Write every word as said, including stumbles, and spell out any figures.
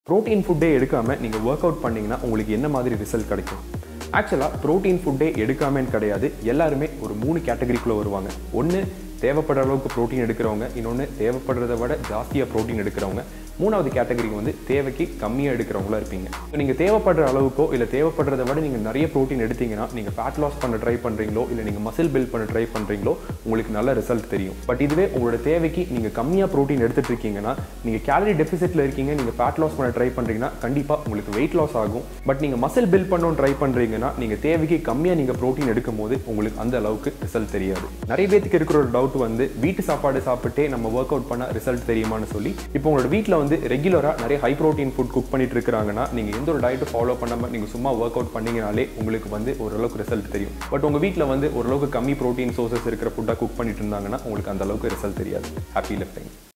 Protein ஃபுட்டே எடுக்காமல் நீங்கள் work out பண்ணிங்கன்னா உங்களுக்கு என்ன மாதிரி ரிசல்ட் கிடைக்கும்? ஆக்சுவலாக புரோட்டீன் ஃபுட்டே எடுக்காமன்னு கிடையாது. எல்லாருமே ஒரு மூணு கேட்டகரிக்குள்ளே வருவாங்க. ஒன்று தேவைப்படுற அளவுக்கு ப்ரோட்டீன் எடுக்கிறவங்க, இன்னொன்று தேவைப்படுறத விட ஜாஸ்தியாக ப்ரோட்டீன் எடுக்கிறவங்க, மூணாவது கேட்டகரி வந்து தேவைக்கு கம்மியாக எடுக்கிறவங்களா இருப்பீங்க. நீங்கள் தேவைப்படுற அளவுக்கோ இல்லை தேவைப்படுறத விட நீங்கள் நிறைய ப்ரோட்டீன் எடுத்தீங்கன்னா நீங்கள் ஃபேட் லாஸ் பண்ண ட்ரை பண்ணுறீங்களோ இல்லை நீங்கள் மசில் பில்ட் பண்ண ட்ரை பண்ணுறீங்களோ உங்களுக்கு நல்ல ரிசல்ட் தெரியும். பட் இதுவே உங்களோட தேவைக்கு நீங்கள் கம்மியாக ப்ரோட்டீன் எடுத்துகிட்டு இருக்கீங்கன்னா, நீங்கள் கேலரி டெஃபிசிட்டில் இருக்கீங்க, நீங்கள் ஃபேட் லாஸ் பண்ண ட்ரை பண்ணுறீங்கன்னா கண்டிப்பாக உங்களுக்கு வெயிட் லாஸ் ஆகும். பட் நீங்கள் மசில் பில்ட் பண்ணணும்னு ட்ரை பண்ணுறீங்கன்னா நீங்கள் தேவைக்கு கம்மியாக நீங்கள் ப்ரோட்டீன் எடுக்கும் போது உங்களுக்கு அந்த அளவுக்கு ரிசல்ட் தெரியாது. நிறைய பேருக்கு இருக்கிற ஒரு டவுட் வந்து வீட்டு சாப்பாடு சாப்பிட்டே நம்ம ஒர்க் அவுட் பண்ண ரிசல்ட் தெரியுமான்னு சொல்லி. இப்போ உங்களோட வீட்டில் வந்து ரெகுலராக நிறைய ஹை ப்ரோட்டீன் ஃபுட் குக் பண்ணிட்டு இருக்காங்கன்னா நீங்கள் எந்த ஒரு டயட்டும் ஃபாலோ பண்ணாமல் நீங்கள் சும்மா ஒர்க் அவுட் பண்ணீங்கனாலே உங்களுக்கு வந்து ஓரளவுக்கு ரிசல்ட் தெரியும். பட் உங்கள் வீட்டில் வந்து ஓரளவுக்கு கம்மி ப்ரோட்டீன் சோர்சஸ் இருக்கிற ஃபுட்டாக குக் பண்ணிட்டு இருந்தாங்கன்னா உங்களுக்கு அந்த அளவுக்கு ரிசல்ட் தெரியாது. Happy lifting.